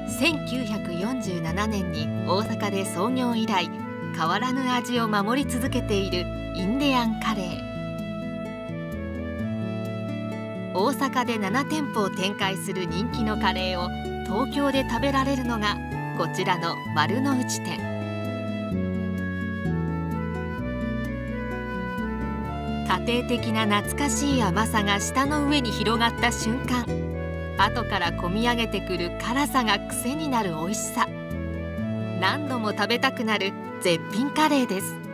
1947年に大阪で創業以来変わらぬ味を守り続けているインディアンカレー。大阪で7店舗を展開する人気のカレーを東京で食べられるのがこちらの丸の内店。家庭的な懐かしい甘さが舌の上に広がった瞬間、後からこみ上げてくる辛さが癖になる美味しさ。何度も食べたくなる絶品カレーです。